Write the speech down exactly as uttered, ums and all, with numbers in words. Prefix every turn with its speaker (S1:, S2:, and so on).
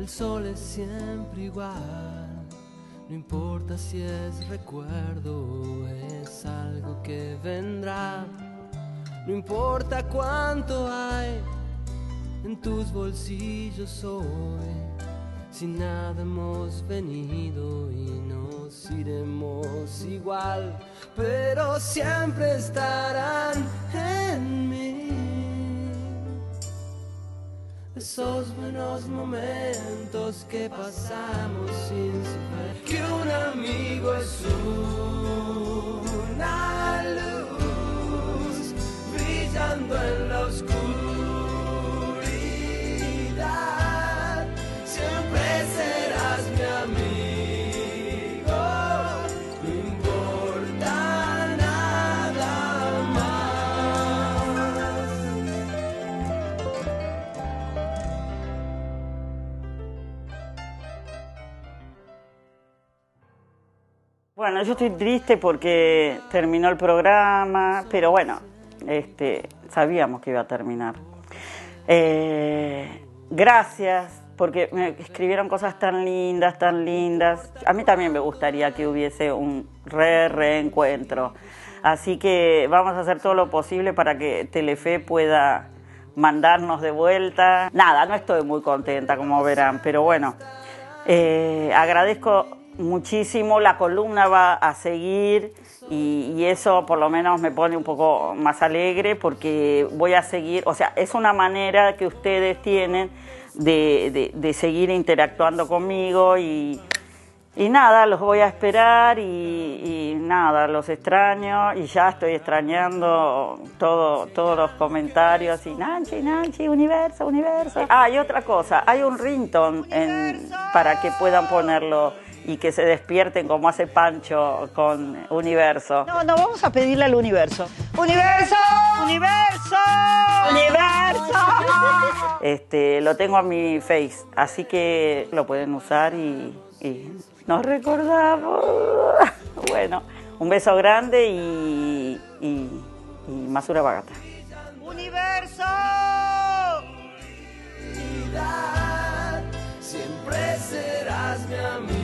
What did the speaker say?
S1: El sol es siempre igual, no importa si es recuerdo o es algo que vendrá. No importa cuánto hay en tus bolsillos hoy, si nada hemos venido y nos iremos igual, pero siempre estarán en mí esos buenos momentos que pasamos sin saber que un amigo es una luz brillando en la oscuridad. Siempre serás mi amigo, no importa nada más.
S2: Bueno, yo estoy triste porque terminó el programa, pero bueno, este, sabíamos que iba a terminar. Eh, gracias, porque me escribieron cosas tan lindas, tan lindas. A mí también me gustaría que hubiese un re reencuentro. Así que vamos a hacer todo lo posible para que Telefe pueda mandarnos de vuelta. Nada, no estoy muy contenta, como verán, pero bueno, eh, agradezco muchísimo. La columna va a seguir y, y eso por lo menos me pone un poco más alegre porque voy a seguir, o sea, es una manera que ustedes tienen de, de, de seguir interactuando conmigo y, y nada, los voy a esperar y, y nada, los extraño y ya estoy extrañando todo, todos los comentarios y Nanchi, Nanchi, universo, universo. Ah, y otra cosa, hay un ringtone en, para que puedan ponerlo y que se despierten como hace Pancho con Universo.
S3: No, no, vamos a pedirle al universo. ¡Universo! ¡Universo! ¡Universo!
S2: Este, lo tengo a mi face, así que lo pueden usar y, y nos recordamos. Bueno, un beso grande y, y, y Masura Bagata.
S3: ¡Universo!
S1: Siempre serás mi amigo.